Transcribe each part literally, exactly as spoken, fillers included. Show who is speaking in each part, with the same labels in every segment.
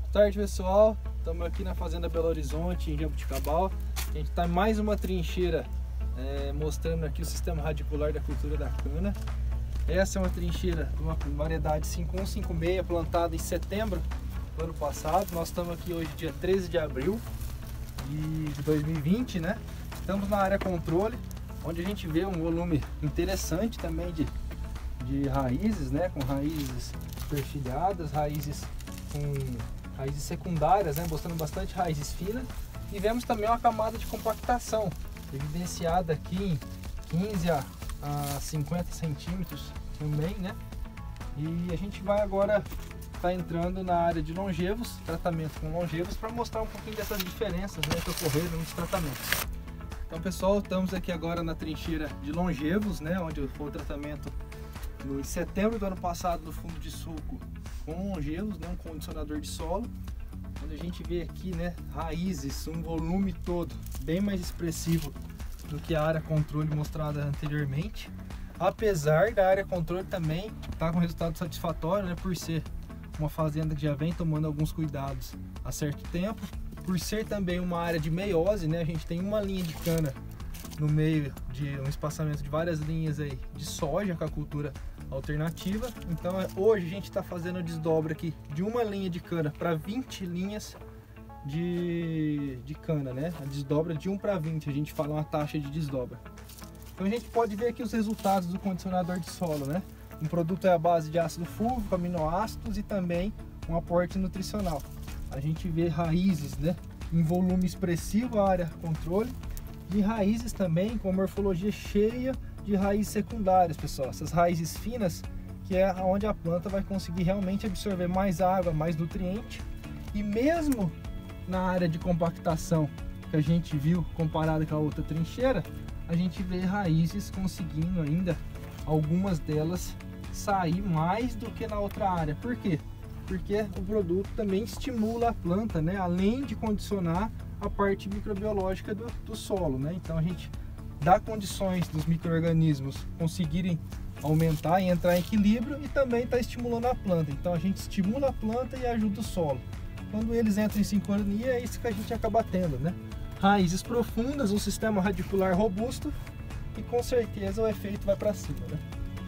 Speaker 1: Boa tarde, pessoal. Estamos aqui na Fazenda Belo Horizonte, em Jabuticabal. A gente está em mais uma trincheira é, mostrando aqui o sistema radicular da cultura da cana. Essa é uma trincheira de uma variedade cinco um cinco seis, plantada em setembro do ano passado. Nós estamos aqui hoje, dia treze de abril de dois mil e vinte, né? Estamos na área controle, onde a gente vê um volume interessante também de, de raízes, né? Com raízes perfilhadas, raízes com raízes secundárias, né, mostrando bastante raízes finas, e vemos também uma camada de compactação evidenciada aqui em quinze a cinquenta centímetros também, né? E a gente vai agora estar tá entrando na área de longevos, tratamento com longevos, para mostrar um pouquinho dessas diferenças, né, que ocorreram nos tratamentos. Então, pessoal, estamos aqui agora na trincheira de longevos, né, onde foi o tratamento no, em setembro do ano passado no fundo de sulco com longevos, né, um condicionador de solo, onde a gente vê aqui, né, raízes, um volume todo bem mais expressivo do que a área controle mostrada anteriormente, apesar da área controle também estar com resultado satisfatório, né, por ser uma fazenda que já vem tomando alguns cuidados há certo tempo, por ser também uma área de meiose, né, a gente tem uma linha de cana no meio de um espaçamento de várias linhas aí de soja com a cultura alternativa. Então hoje a gente está fazendo a desdobra aqui de uma linha de cana para vinte linhas de, de cana, né? A desdobra de um para vinte, a gente fala uma taxa de desdobra. Então a gente pode ver aqui os resultados do condicionador de solo, né? Um produto é a base de ácido fúlvico, aminoácidos e também um aporte nutricional. A gente vê raízes, né, em volume expressivo, a área controle, e raízes também com morfologia cheia de raízes secundárias, pessoal. Essas raízes finas, que é onde a planta vai conseguir realmente absorver mais água, mais nutriente. E mesmo na área de compactação que a gente viu comparada com a outra trincheira, a gente vê raízes conseguindo ainda, algumas delas, sair mais do que na outra área. Por quê? Porque o produto também estimula a planta, né? Além de condicionar a parte microbiológica do, do solo, né? Então a gente dá condições dos micro-organismos conseguirem aumentar e entrar em equilíbrio, e também está estimulando a planta. Então a gente estimula a planta e ajuda o solo. Quando eles entram em sincronia, é isso que a gente acaba tendo, né? Raízes profundas, um sistema radicular robusto, e com certeza o efeito vai para cima, né?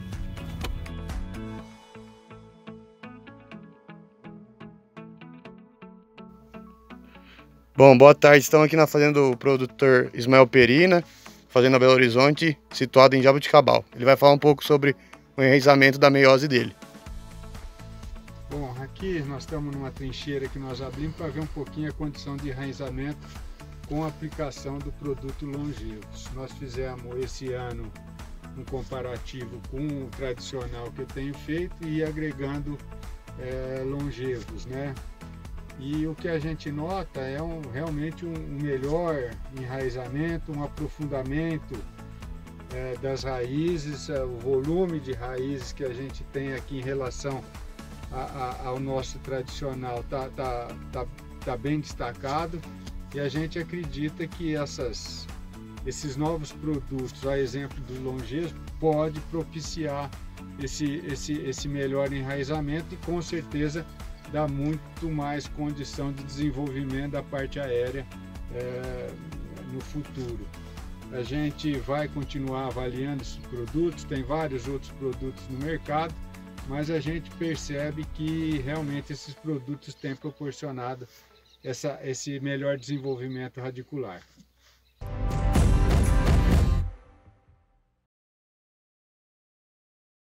Speaker 2: Bom, boa tarde. Estamos aqui na fazenda do produtor Ismael Perina, fazenda Belo Horizonte, situada em Jabuticabal. Ele vai falar um pouco sobre o enraizamento da meiose dele.
Speaker 3: Bom, aqui nós estamos numa trincheira que nós abrimos para ver um pouquinho a condição de enraizamento com a aplicação do produto Longevos. Nós fizemos esse ano um comparativo com o tradicional que eu tenho feito e agregando é, Longevos, né? E o que a gente nota é um, realmente um melhor enraizamento, um aprofundamento é, das raízes, é, o volume de raízes que a gente tem aqui em relação a, a, ao nosso tradicional está tá, tá, tá bem destacado, e a gente acredita que essas, esses novos produtos, a exemplo do Longevos, pode propiciar esse, esse, esse melhor enraizamento, e com certeza dá muito mais condição de desenvolvimento da parte aérea é, no futuro. A gente vai continuar avaliando esses produtos, tem vários outros produtos no mercado, mas a gente percebe que realmente esses produtos têm proporcionado essa, esse melhor desenvolvimento radicular.